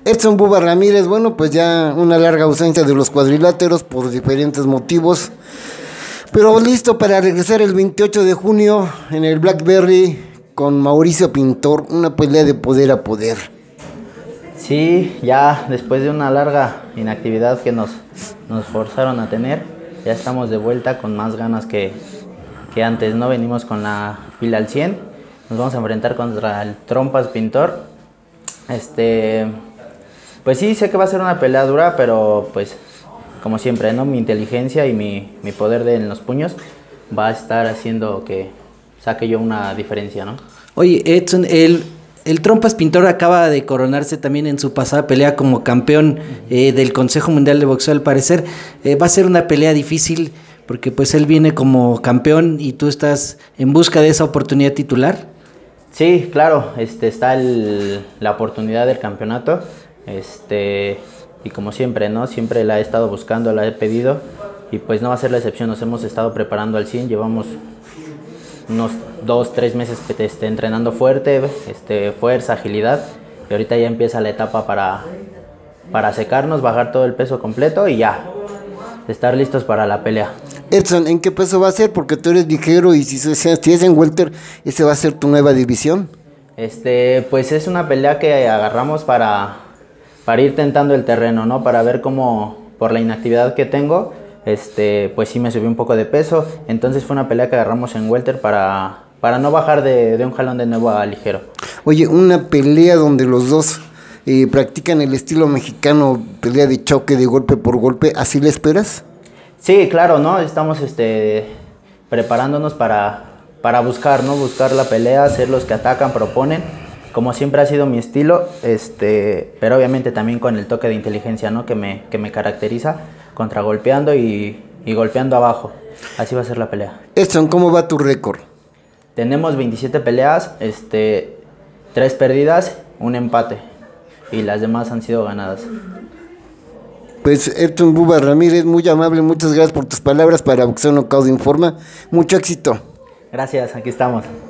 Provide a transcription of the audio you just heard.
Edson Buba Ramírez, bueno, pues ya una larga ausencia de los cuadriláteros por diferentes motivos, pero listo para regresar el 28 de junio en el Blackberry con Mauricio Pintor, una pelea de poder a poder. Sí, ya después de una larga inactividad que nos forzaron a tener, ya estamos de vuelta con más ganas que antes, ¿no? Venimos con la pila al 100, nos vamos a enfrentar contra el Trompas Pintor. Pues sí, sé que va a ser una pelea dura, pero pues como siempre, ¿no? Mi inteligencia y mi poder en los puños va a estar haciendo que saque yo una diferencia, ¿no? Oye, Edson, el Trompas Pintor acaba de coronarse también en su pasada pelea como campeón del Consejo Mundial de Boxeo, al parecer. Va a ser una pelea difícil porque pues él viene como campeón y tú estás en busca de esa oportunidad titular. Sí, claro, está la oportunidad del campeonato, y como siempre, ¿no? Siempre la he estado buscando, la he pedido y pues no va a ser la excepción. Nos hemos estado preparando al 100, llevamos unos 2-3 meses entrenando fuerte, fuerza, agilidad, y ahorita ya empieza la etapa para secarnos, bajar todo el peso completo y ya estar listos para la pelea. Edson, ¿en qué peso va a ser? Porque tú eres ligero y si es en welter, ¿ese va a ser tu nueva división? Pues es una pelea que agarramos para ir tentando el terreno, ¿no? Para ver cómo, por la inactividad que tengo, pues sí me subí un poco de peso. Entonces fue una pelea que agarramos en welter para no bajar de un jalón de nuevo a ligero. Oye, una pelea donde los dos practican el estilo mexicano, pelea de choque, de golpe por golpe, ¿así le esperas? Sí, claro, ¿no? Estamos preparándonos para buscar, ¿no? Buscar la pelea, ser los que atacan, proponen, como siempre ha sido mi estilo, pero obviamente también con el toque de inteligencia, ¿no? Que me caracteriza, contragolpeando y golpeando abajo. Así va a ser la pelea. Edson, ¿cómo va tu récord? Tenemos 27 peleas, 3 perdidas, un empate, y las demás han sido ganadas. Pues Edson Buba Ramírez, muy amable, muchas gracias por tus palabras para Boxeo Knockout Informa. Mucho éxito. Gracias, aquí estamos.